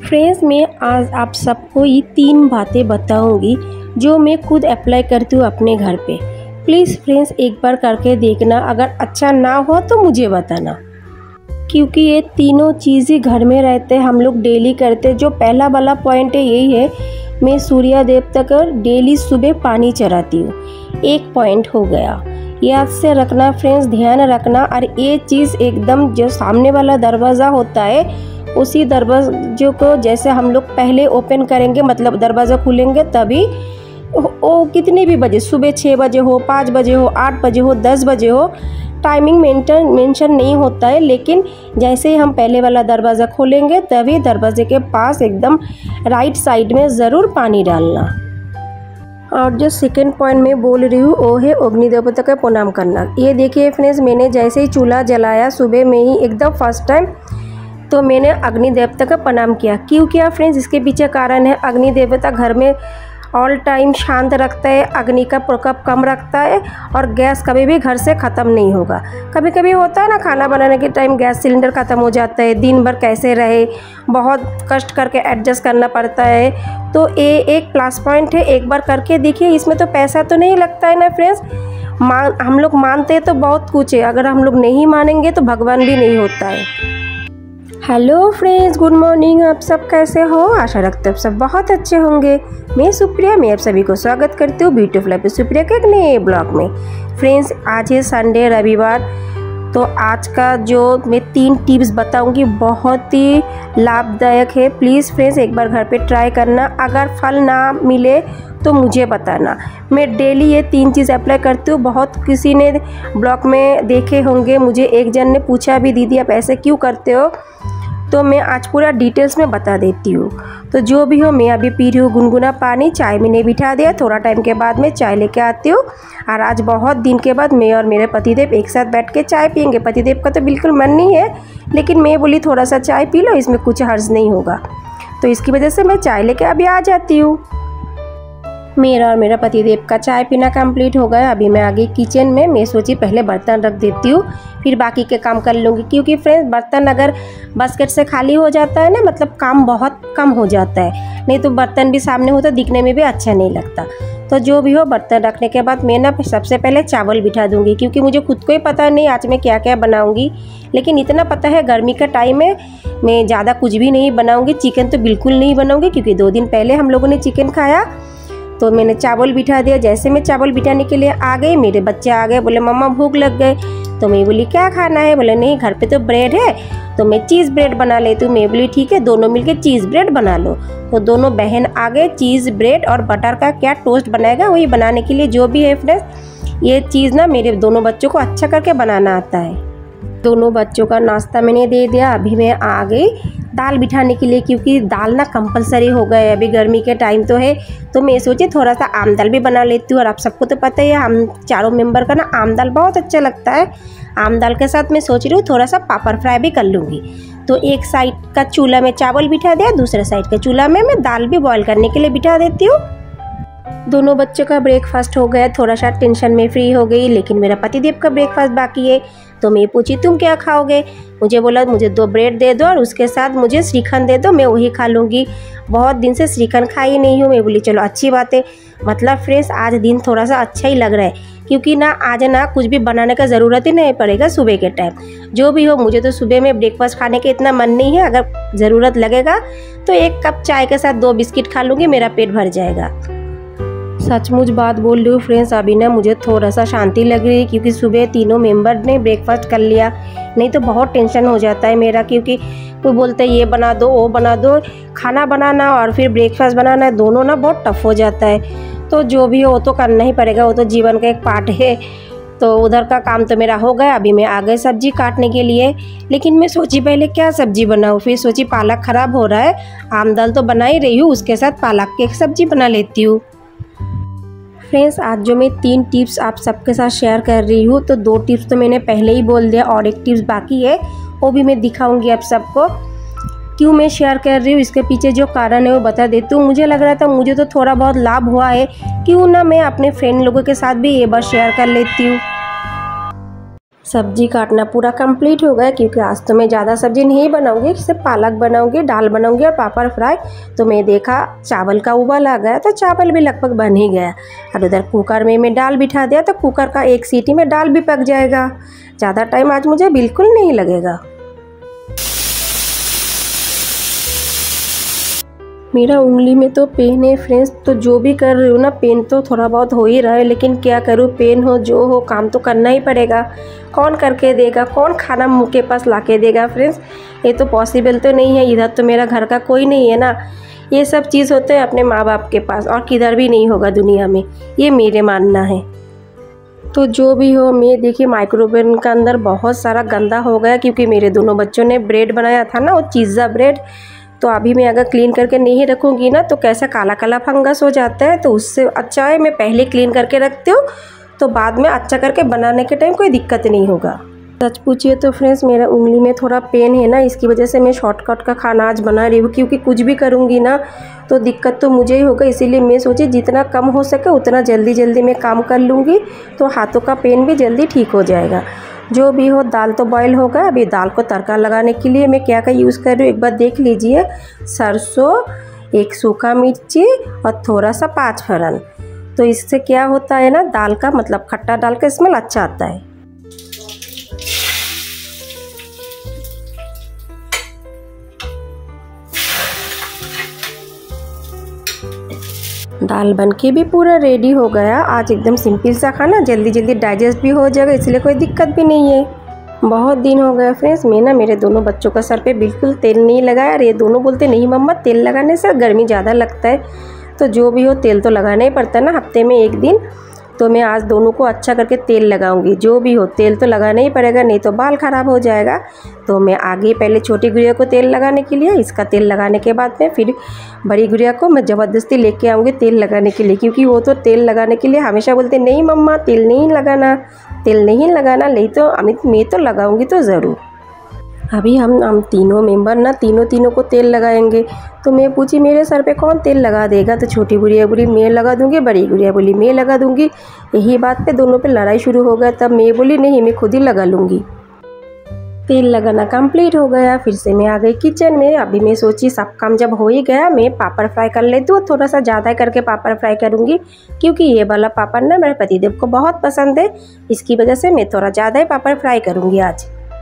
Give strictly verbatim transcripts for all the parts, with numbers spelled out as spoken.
Friends, मैं आज आप सबको ये तीन बातें बताऊंगी जो मैं खुद अप्लाई करती हूँ अपने घर पे। प्लीज़ फ्रेंड्स, एक बार करके देखना, अगर अच्छा ना हो तो मुझे बताना, क्योंकि ये तीनों चीज़ें घर में रहते हैं, हम लोग डेली करते हैं। जो पहला वाला पॉइंट है यही है, मैं सूर्य देवता को डेली सुबह पानी चढ़ाती हूँ। एक पॉइंट हो गया, याद से रखना फ्रेंड्स, ध्यान रखना। और ये चीज़ एकदम जो सामने वाला दरवाज़ा होता है उसी दरवाजे को जैसे हम लोग पहले ओपन करेंगे, मतलब दरवाज़ा खुलेंगे तभी वो कितने भी बजे, सुबह छः बजे हो, पाँच बजे हो, आठ बजे हो, दस बजे हो, टाइमिंग मेंशन मेंशन नहीं होता है। लेकिन जैसे ही हम पहले वाला दरवाज़ा खोलेंगे तभी दरवाजे के पास एकदम राइट साइड में ज़रूर पानी डालना। और जो सेकंड पॉइंट मैं बोल रही हूँ वो है अग्नि देवता का प्रणाम करना। ये देखिए फ्रेंड्स, मैंने जैसे ही चूल्हा जलाया सुबह में ही एकदम फर्स्ट टाइम, तो मैंने अग्नि देवता का प्रणाम किया। क्यों किया फ्रेंड्स, इसके पीछे कारण है, अग्नि देवता घर में ऑल टाइम शांत रखता है, अग्नि का प्रकोप कम रखता है और गैस कभी भी घर से ख़त्म नहीं होगा। कभी कभी होता है ना, खाना बनाने के टाइम गैस सिलेंडर ख़त्म हो जाता है, दिन भर कैसे रहे, बहुत कष्ट करके एडजस्ट करना पड़ता है। तो ये एक प्लस पॉइंट है, एक बार करके देखिए। इसमें तो पैसा तो नहीं लगता है ना फ्रेंड्स, मान हम लोग मानते हैं तो बहुत कुछ है, अगर हम लोग नहीं मानेंगे तो भगवान भी नहीं होता है। Hello friends, good morning. आप सब कैसे हो? आशा रखते हैं सब बहुत अच्छे होंगे। मैं सुप्रिया, मैं आप सभी को स्वागत करती हूँ ब्यूटीफुल लाइफ सुप्रिया के एक नए ब्लॉग में। फ्रेंड्स, आज है संडे, रविवार, तो आज का जो मैं तीन टिप्स बताऊंगी बहुत ही लाभदायक है। प्लीज़ फ्रेंड्स, एक बार घर पे ट्राई करना, अगर फल ना मिले तो मुझे बताना। मैं डेली ये तीन चीज़ अप्लाई करती हूँ। बहुत किसी ने ब्लॉग में देखे होंगे, मुझे एक जन ने पूछा भी, दीदी आप ऐसे क्यों करते हो? तो मैं आज पूरा डिटेल्स में बता देती हूँ। तो जो भी हो, मैं अभी पी रही हूँ गुनगुना पानी, चाय मैंने बिठा दिया, थोड़ा टाइम के बाद मैं चाय लेके आती हूँ। और आज बहुत दिन के बाद मैं और मेरे पतिदेव एक साथ बैठ के चाय पियेंगे। पतिदेव का तो बिल्कुल मन नहीं है, लेकिन मैं बोली थोड़ा सा चाय पी लो, इसमें कुछ हर्ज नहीं होगा। तो इसकी वजह से मैं चाय लेके अभी आ जाती हूँ। मेरा और मेरा पतिदेव का चाय पीना कंप्लीट हो गया। अभी मैं आ गई किचन में। मैं सोची पहले बर्तन रख देती हूँ, फिर बाकी के काम कर लूँगी, क्योंकि फ्रेंड्स बर्तन अगर बास्केट से खाली हो जाता है ना, मतलब काम बहुत कम हो जाता है। नहीं तो बर्तन भी सामने हो तो दिखने में भी अच्छा नहीं लगता। तो जो भी हो, बर्तन रखने के बाद मैं ना सबसे पहले चावल बिठा दूँगी, क्योंकि मुझे खुद को ही पता नहीं आज मैं क्या क्या बनाऊँगी। लेकिन इतना पता है गर्मी का टाइम है, मैं ज़्यादा कुछ भी नहीं बनाऊँगी। चिकन तो बिल्कुल नहीं बनाऊँगी, क्योंकि दो दिन पहले हम लोगों ने चिकन खाया। तो मैंने चावल बिठा दिया। जैसे मैं चावल बिठाने के लिए आ गई, मेरे बच्चे आ गए, बोले मम्मा भूख लग गए। तो मैं बोली क्या खाना है? बोले नहीं, घर पे तो ब्रेड है, तो मैं चीज़ ब्रेड बना लेती हूँ। मैं बोली ठीक है, दोनों मिलके चीज़ ब्रेड बना लो। तो दोनों बहन आ गए। चीज़ ब्रेड और बटर का क्या टोस्ट बनाएगा, वही बनाने के लिए जो भी है फ्रेंड्स, ये चीज़ ना मेरे दोनों बच्चों को अच्छा करके बनाना आता है। दोनों बच्चों का नाश्ता मैंने दे दिया। अभी मैं आ गई दाल बिठाने के लिए, क्योंकि दाल ना कंपलसरी हो गए, अभी गर्मी के टाइम तो है। तो मैं सोची थोड़ा सा आम दाल भी बना लेती हूँ। और आप सबको तो पता ही है, हम चारों मेंबर का ना आम दाल बहुत अच्छा लगता है। आम दाल के साथ मैं सोच रही हूँ थोड़ा सा पापड़ फ्राई भी कर लूँगी। तो एक साइड का चूल्हा में चावल बिठा दिया, दूसरे साइड के चूल्हा में मैं दाल भी बॉयल करने के लिए बिठा देती हूँ। दोनों बच्चों का ब्रेकफास्ट हो गया, थोड़ा सा टेंशन में फ्री हो गई। लेकिन मेरा पतिदेव का ब्रेकफास्ट बाकी है। तो मैं पूछी तुम क्या खाओगे? मुझे बोला मुझे दो ब्रेड दे दो और उसके साथ मुझे श्रीखंड दे दो, मैं वही खा लूँगी। बहुत दिन से श्रीखंड खाई नहीं हूँ। मैं बोली चलो अच्छी बात है। मतलब फ्रेंड्स, आज दिन थोड़ा सा अच्छा ही लग रहा है, क्योंकि ना आज ना कुछ भी बनाने का ज़रूरत ही नहीं पड़ेगा सुबह के टाइम। जो भी हो, मुझे तो सुबह में ब्रेकफास्ट खाने के इतना मन नहीं है। अगर ज़रूरत लगेगा तो एक कप चाय के साथ दो बिस्किट खा लूँगी, मेरा पेट भर जाएगा। सचमुच बात बोल रही हूँ फ्रेंड्स, अभी ना मुझे थोड़ा सा शांति लग रही है, क्योंकि सुबह तीनों मेंबर ने ब्रेकफास्ट कर लिया। नहीं तो बहुत टेंशन हो जाता है मेरा, क्योंकि कोई बोलते हैं ये बना दो वो बना दो। खाना बनाना और फिर ब्रेकफास्ट बनाना दोनों ना बहुत टफ हो जाता है। तो जो भी हो वो तो करना ही पड़ेगा, वो तो जीवन का एक पार्ट है। तो उधर का काम तो मेरा हो गया। अभी मैं आ गई सब्जी काटने के लिए। लेकिन मैं सोची पहले क्या सब्जी बनाऊँ, फिर सोची पालक ख़राब हो रहा है, आम दाल तो बना ही रही हूँ, उसके साथ पालक की एक सब्जी बना लेती हूँ। फ्रेंड्स, आज जो मैं तीन टिप्स आप सबके साथ शेयर कर रही हूँ, तो दो टिप्स तो मैंने पहले ही बोल दिया और एक टिप्स बाकी है, वो भी मैं दिखाऊंगी आप सबको। क्यों मैं शेयर कर रही हूँ, इसके पीछे जो कारण है वो बता देती हूँ। मुझे लग रहा था मुझे तो थोड़ा बहुत लाभ हुआ है, क्यों ना मैं अपने फ्रेंड लोगों के साथ भी ये बार शेयर कर लेती हूँ। सब्जी काटना पूरा कंप्लीट हो गया, क्योंकि आज तो मैं ज़्यादा सब्जी नहीं बनाऊंगी, सिर्फ पालक बनाऊंगी, दाल बनाऊंगी और पापड़ फ्राई। तो मैं देखा चावल का उबाल आ गया, तो चावल भी लगभग बन ही गया। और उधर कुकर में मैं दाल बिठा दिया, तो कुकर का एक सीटी में दाल भी पक जाएगा। ज़्यादा टाइम आज मुझे बिल्कुल नहीं लगेगा। मेरा उंगली में तो पेन है फ्रेंड्स, तो जो भी कर रही हूँ ना, पेन तो थोड़ा बहुत हो ही रहा है, लेकिन क्या करूँ, पेन हो जो हो काम तो करना ही पड़ेगा। कौन करके देगा, कौन खाना मुँह के पास ला के देगा फ्रेंड्स, ये तो पॉसिबल तो नहीं है। इधर तो मेरा घर का कोई नहीं है ना, ये सब चीज़ होते हैं अपने माँ बाप के पास, और किधर भी नहीं होगा दुनिया में, ये मेरे मानना है। तो जो भी हो, मैं देखिए माइक्रोवेव का अंदर बहुत सारा गंदा हो गया, क्योंकि मेरे दोनों बच्चों ने ब्रेड बनाया था ना, वो पिज़्ज़ा ब्रेड। तो अभी मैं अगर क्लीन करके नहीं रखूँगी ना, तो कैसा काला काला फंगस हो जाता है। तो उससे अच्छा है मैं पहले क्लीन करके रखती हूँ, तो बाद में अच्छा करके बनाने के टाइम कोई दिक्कत नहीं होगा। सच पूछिए तो फ्रेंड्स, मेरा उंगली में थोड़ा पेन है ना, इसकी वजह से मैं शॉर्टकट का खाना आज बना रही हूँ, क्योंकि कुछ भी करूँगी ना तो दिक्कत तो मुझे ही होगा। इसीलिए मैं सोची जितना कम हो सके उतना जल्दी जल्दी मैं काम कर लूँगी, तो हाथों का पेन भी जल्दी ठीक हो जाएगा। जो भी हो, दाल तो बॉईल होगा। अभी दाल को तड़का लगाने के लिए मैं क्या क्या यूज़ कर रही हूँ एक बार देख लीजिए। सरसों, एक सूखा मिर्ची और थोड़ा सा पाँच फोरन। तो इससे क्या होता है ना, दाल का मतलब खट्टा दाल का स्मेल अच्छा आता है। दाल बनके भी पूरा रेडी हो गया। आज एकदम सिंपल सा खाना, जल्दी जल्दी डाइजेस्ट भी हो जाएगा, इसलिए कोई दिक्कत भी नहीं है। बहुत दिन हो गया फ्रेंड्स, मैं ना मेरे दोनों बच्चों का सर पे बिल्कुल तेल नहीं लगाया, और ये दोनों बोलते नहीं मम्मा तेल लगाने से गर्मी ज़्यादा लगता है। तो जो भी हो, तेल तो लगाना ही पड़ता है ना, हफ्ते में एक दिन। तो मैं आज दोनों को अच्छा करके तेल लगाऊंगी। जो भी हो, तेल तो लगाना ही पड़ेगा, नहीं तो बाल ख़राब हो जाएगा। तो मैं आगे पहले छोटी गुड़िया को तेल लगाने के लिए, इसका तेल लगाने के बाद में फिर बड़ी गुड़िया को मैं ज़बरदस्ती लेके आऊँगी तेल लगाने के लिए, क्योंकि वो तो तेल लगाने के लिए हमेशा बोलते नहीं मम्मा तेल नहीं लगाना, तेल नहीं लगाना। नहीं तो अमित मैं तो लगाऊँगी तो ज़रूर। अभी हम हम तीनों मेंबर ना तीनों तीनों को तेल लगाएंगे। तो मैं पूछी मेरे सर पे कौन तेल लगा देगा, तो छोटी गुड़िया बोली मैं लगा दूंगी, बड़ी गुड़िया बोली मैं लगा दूंगी। यही बात पे दोनों पे लड़ाई शुरू हो गया। तब मैं बोली नहीं, मैं खुद ही लगा लूँगी। तेल लगाना कंप्लीट हो गया, फिर से मैं आ गई किचन में। अभी मैं सोची सब काम जब हो ही गया, मैं पापड़ फ्राई कर लेती हूँ। थोड़ा सा ज़्यादा करके पापड़ फ्राई करूँगी, क्योंकि ये वाला पापड़ ना मेरे पतिदेव को बहुत पसंद है, इसकी वजह से मैं थोड़ा ज़्यादा ही पापड़ फ्राई करूँगी आज।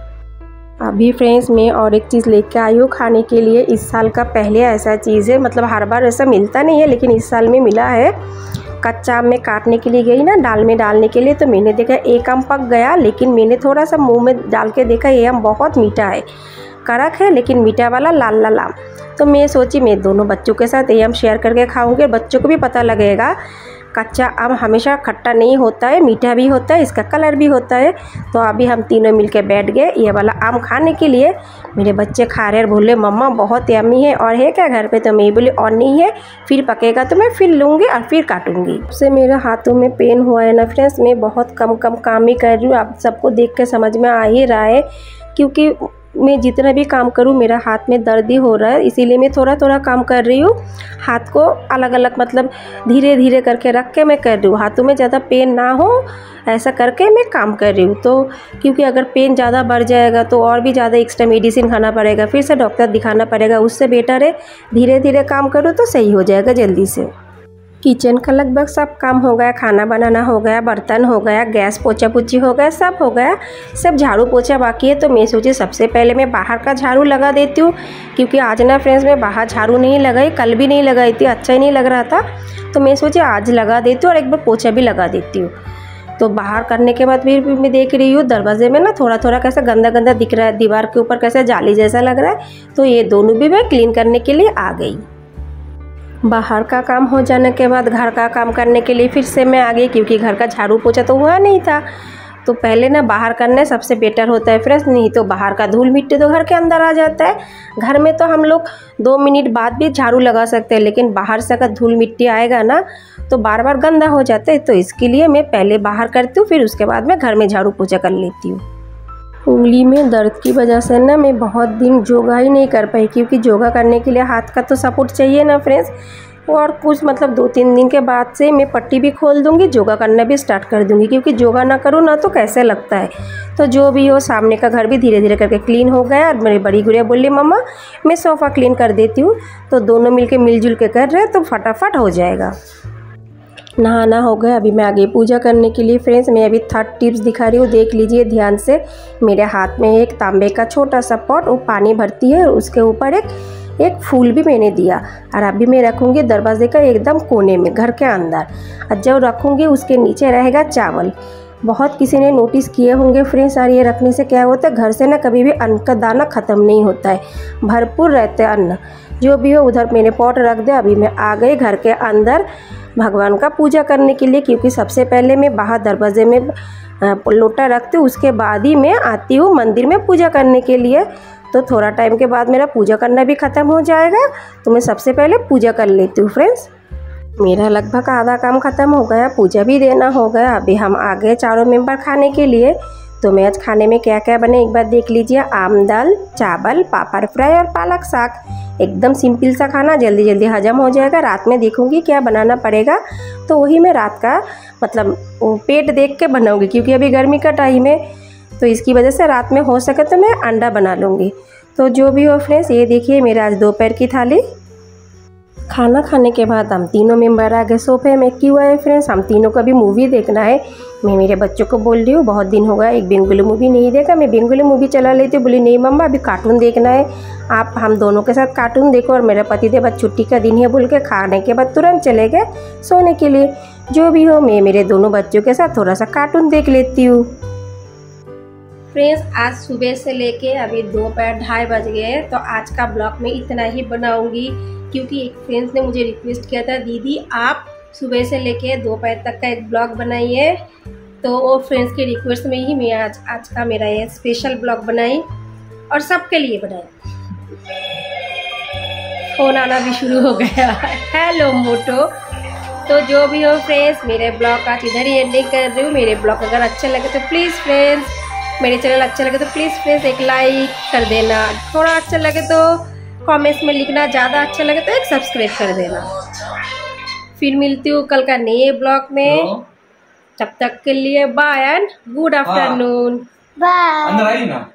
अभी फ्रेंड्स मैं और एक चीज़ लेके आई हूँ खाने के लिए। इस साल का पहले ऐसा चीज़ है, मतलब हर बार ऐसा मिलता नहीं है, लेकिन इस साल में मिला है। कच्चा आम में काटने के लिए गई ना दाल में डालने के लिए, तो मैंने देखा एक आम पक गया, लेकिन मैंने थोड़ा सा मुंह में डाल के देखा ये आम बहुत मीठा है, कड़क है लेकिन मीठा वाला लाल लाल आम। तो मैं सोची मैं दोनों बच्चों के साथ ये आम शेयर करके खाऊंगी, और बच्चों को भी पता लगेगा कच्चा आम हमेशा खट्टा नहीं होता है, मीठा भी होता है, इसका कलर भी होता है। तो अभी हम तीनों मिलके बैठ गए ये वाला आम खाने के लिए। मेरे बच्चे खा रहे और बोले मम्मा बहुत यम्मी है, और है क्या घर पे? तो मैं बोली और नहीं है, फिर पकेगा तो मैं फिर लूँगी और फिर काटूँगी। उससे मेरे हाथों में पेन हुआ है ना फ्रेंड्स, मैं बहुत कम कम काम ही कर रही हूँ। आप सबको देख के समझ में आ ही रहा है, क्योंकि मैं जितना भी काम करूँ मेरा हाथ में दर्द ही हो रहा है, इसीलिए मैं थोड़ा थोड़ा काम कर रही हूँ। हाथ को अलग अलग मतलब धीरे धीरे करके रख के मैं कर रही हूँ, हाथों में ज़्यादा पेन ना हो ऐसा करके मैं काम कर रही हूँ। तो क्योंकि अगर पेन ज़्यादा बढ़ जाएगा तो और भी ज़्यादा एक्स्ट्रा मेडिसिन खाना पड़ेगा, फिर से डॉक्टर दिखाना पड़ेगा। उससे बेटर है धीरे धीरे काम करूँ तो सही हो जाएगा जल्दी से। किचन का लगभग सब काम हो गया, खाना बनाना हो गया, बर्तन हो गया, गैस पोछा पोछी हो गया, सब हो गया, सब झाड़ू पोछा बाकी है। तो मैं सोची सबसे पहले मैं बाहर का झाड़ू लगा देती हूँ, क्योंकि आज ना फ्रेंड्स मैं बाहर झाड़ू नहीं लगाई, कल भी नहीं लगाई थी, अच्छा ही नहीं लग रहा था। तो मैं सोची आज लगा देती हूँ और एक बार पोछा भी लगा देती हूँ। तो बाहर करने के बाद फिर मैं देख रही हूँ दरवाजे में ना थोड़ा थोड़ा कैसा गंदा गंदा दिख रहा है, दीवार के ऊपर कैसा जाली जैसा लग रहा है। तो ये दोनों भी मैं क्लीन करने के लिए आ गई। बाहर का काम हो जाने के बाद घर का काम करने के लिए फिर से मैं आ गई, क्योंकि घर का झाड़ू पोछा तो हुआ नहीं था। तो पहले ना बाहर करने सबसे बेटर होता है फ्रेंड्स, नहीं तो बाहर का धूल मिट्टी तो घर के अंदर आ जाता है। घर में तो हम लोग दो मिनट बाद भी झाड़ू लगा सकते हैं, लेकिन बाहर से अगर धूल मिट्टी आएगा ना तो बार बार गंदा हो जाता है। तो इसके लिए मैं पहले बाहर करती हूँ, फिर उसके बाद में घर में झाड़ू पोछा कर लेती हूँ। उंगली में दर्द की वजह से ना मैं बहुत दिन योगा ही नहीं कर पाई, क्योंकि योगा करने के लिए हाथ का तो सपोर्ट चाहिए ना फ्रेंड्स। और कुछ मतलब दो तीन दिन के बाद से मैं पट्टी भी खोल दूँगी, योगा करना भी स्टार्ट कर दूँगी, क्योंकि योगा ना करूँ ना तो कैसे लगता है। तो जो भी हो, सामने का घर भी धीरे धीरे करके क्लीन हो गया। और मेरी बड़ी गुड़िया बोली मम्मा मैं सोफ़ा क्लीन कर देती हूँ, तो दोनों मिलके मिलजुल के कर रहे तो फटाफट हो जाएगा। नहाना हो गया, अभी मैं आगे पूजा करने के लिए। फ्रेंड्स मैं अभी थर्ड टिप्स दिखा रही हूँ, देख लीजिए ध्यान से। मेरे हाथ में एक तांबे का छोटा सा पॉट, वो पानी भरती है, उसके ऊपर एक एक फूल भी मैंने दिया। और अभी मैं रखूँगी दरवाजे का एकदम कोने में, घर के अंदर। और जब रखूँगी उसके नीचे रहेगा चावल। बहुत किसी ने नोटिस किए होंगे फ्रेंड्स, और ये रखने से क्या होता है, घर से ना कभी भी अन्न का दाना ख़त्म नहीं होता है, भरपूर रहते हैं अन्न। जो भी हो, उधर मैंने पॉट रख दिया। अभी मैं आ गई घर के अंदर भगवान का पूजा करने के लिए, क्योंकि सबसे पहले मैं बाहर दरवाजे में लोटा रखती हूँ, उसके बाद ही मैं आती हूँ मंदिर में पूजा करने के लिए। तो थोड़ा टाइम के बाद मेरा पूजा करना भी ख़त्म हो जाएगा, तो मैं सबसे पहले पूजा कर लेती हूँ। फ्रेंड्स मेरा लगभग आधा काम ख़त्म हो गया, पूजा भी देना हो गया। अभी हम आ गए चारों मेंबर खाने के लिए। तो मैं आज खाने में क्या क्या बने एक बार देख लीजिए। आम दाल, चावल, पापड़ फ्राई और पालक साग। एकदम सिंपल सा खाना, जल्दी जल्दी हजम हो जाएगा। रात में देखूंगी क्या बनाना पड़ेगा, तो वही मैं रात का मतलब पेट देख के बनाऊंगी, क्योंकि अभी गर्मी का टाइम है, तो इसकी वजह से रात में हो सके तो मैं अंडा बना लूँगी। तो जो भी हो फ्रेंड्स, ये देखिए मेरे आज दोपहर की थाली। खाना खाने के बाद हम तीनों मेंबर आ गए सोफे में। क्यों आए फ्रेंड्स, हम तीनों को भी मूवी देखना है। मैं मेरे बच्चों को बोल रही हूँ बहुत दिन हो गया एक बेंगोली मूवी नहीं देखा, मैं बेंगोली मूवी चला लेती हूँ। बोली नहीं मम्मा अभी कार्टून देखना है, आप हम दोनों के साथ कार्टून देखो। और मेरा पति देव आज छुट्टी का दिन है बोल के खाने के बाद तुरंत चले गए सोने के लिए। जो भी हो, मैं मेरे दोनों बच्चों के साथ थोड़ा सा कार्टून देख लेती हूँ। फ्रेंड्स आज सुबह से लेके अभी दोपहर ढाई बज गए, तो आज का ब्लॉग में इतना ही बनाऊंगी, क्योंकि एक फ्रेंड्स ने मुझे रिक्वेस्ट किया था दीदी आप सुबह से लेके दोपहर तक का एक ब्लॉग बनाइए। तो वो फ्रेंड्स के रिक्वेस्ट में ही मैं आज आज का मेरा ये स्पेशल ब्लॉग बनाई, और सबके लिए बनाई। फोन आना भी शुरू हो गया। Hello Moto. तो जो भी हो फ्रेंड्स, मेरे ब्लॉग आज इधर ही एंडिंग कर रही हूँ। मेरे ब्लॉग अगर अच्छे लगे तो प्लीज़ फ्रेंड्स, मेरे चैनल अच्छा लगे तो प्लीज़ फ्रेंड्स एक लाइक कर देना, थोड़ा अच्छा लगे तो कमेंट्स में लिखना, ज़्यादा अच्छा लगे तो एक सब्सक्राइब कर देना। फिर मिलती हूँ कल का नए ब्लॉग में, तब तक के लिए bye and good afternoon. Bye.